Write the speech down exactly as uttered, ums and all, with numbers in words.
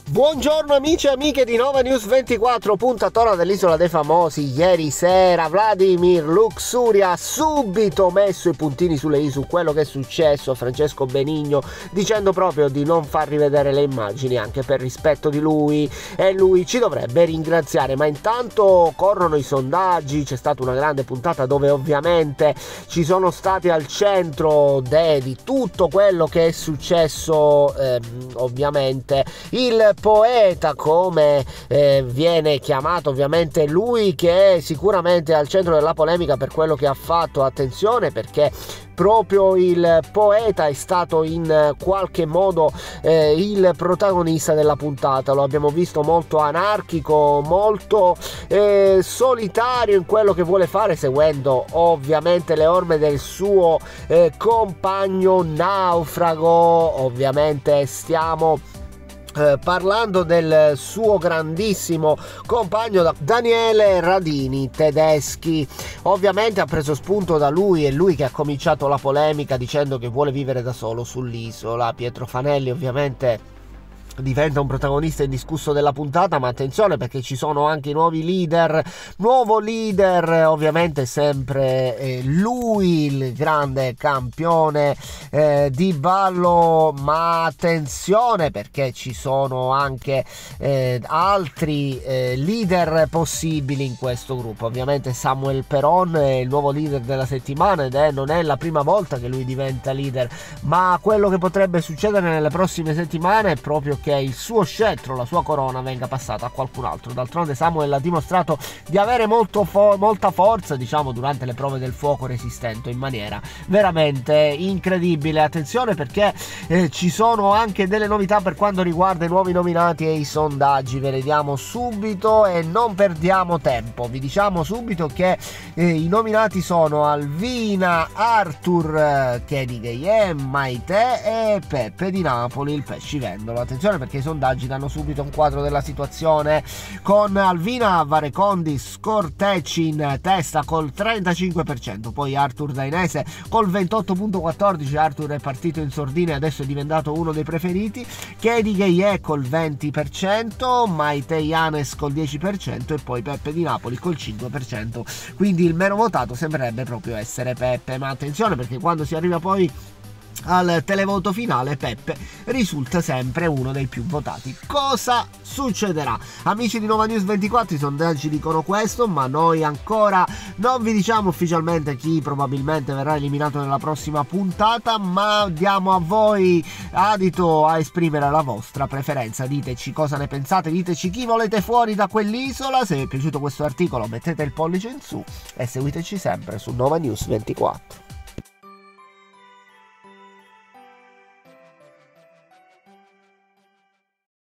Buongiorno amici e amiche di Nova News ventiquattro, puntatona dell'Isola dei Famosi. Ieri sera Vladimir Luxuria ha subito messo i puntini sulle i su quello che è successo a Francesco Benigno, dicendo proprio di non far rivedere le immagini anche per rispetto di lui, e lui ci dovrebbe ringraziare. Ma intanto corrono i sondaggi, c'è stata una grande puntata dove ovviamente ci sono stati al centro de, di tutto quello che è successo, ehm, ovviamente il poeta, come eh, viene chiamato ovviamente lui, che è sicuramente al centro della polemica per quello che ha fatto. Attenzione, perché proprio il poeta è stato in qualche modo eh, il protagonista della puntata. Lo abbiamo visto molto anarchico, molto eh, solitario in quello che vuole fare, seguendo ovviamente le orme del suo eh, compagno naufrago. Ovviamente stiamo Eh, parlando del suo grandissimo compagno Daniele Radini Tedeschi. Ovviamente ha preso spunto da lui, è lui che ha cominciato la polemica dicendo che vuole vivere da solo sull'isola. Pietro Fanelli ovviamente diventa un protagonista indiscusso della puntata, ma attenzione perché ci sono anche i nuovi leader. Nuovo leader ovviamente sempre eh, lui, il grande campione eh, di ballo, ma attenzione perché ci sono anche eh, altri eh, leader possibili in questo gruppo. Ovviamente Samuel Peron è il nuovo leader della settimana ed è, non è la prima volta che lui diventa leader, ma quello che potrebbe succedere nelle prossime settimane è proprio che il suo scettro, la sua corona venga passata a qualcun altro. D'altronde Samuel ha dimostrato di avere molto fo- molta forza, diciamo, durante le prove del fuoco, resistendo in maniera veramente incredibile. Attenzione perché eh, ci sono anche delle novità per quanto riguarda i nuovi nominati e i sondaggi. Ve le diamo subito e non perdiamo tempo. Vi diciamo subito che eh, i nominati sono Alvina, Arthur eh, Chedigay, Maite e Peppe di Napoli, il pescivendolo. Attenzione perché i sondaggi danno subito un quadro della situazione, con Alvina Varecondi Scortecci in testa col trentacinque per cento, poi Arthur Dainese col ventotto virgola quattordici. Arthur è partito in sordina e adesso è diventato uno dei preferiti. Chedigay col venti per cento, Maite Yanes col dieci per cento e poi Peppe di Napoli col cinque per cento. Quindi il meno votato sembrerebbe proprio essere Peppe, ma attenzione perché quando si arriva poi al televoto finale Peppe risulta sempre uno dei più votati. Cosa succederà? Amici di Nova News ventiquattro, i sondaggi dicono questo, ma noi ancora non vi diciamo ufficialmente chi probabilmente verrà eliminato nella prossima puntata, ma diamo a voi adito a esprimere la vostra preferenza. Diteci cosa ne pensate, diteci chi volete fuori da quell'isola. Se vi è piaciuto questo articolo mettete il pollice in su e seguiteci sempre su Nova News ventiquattro.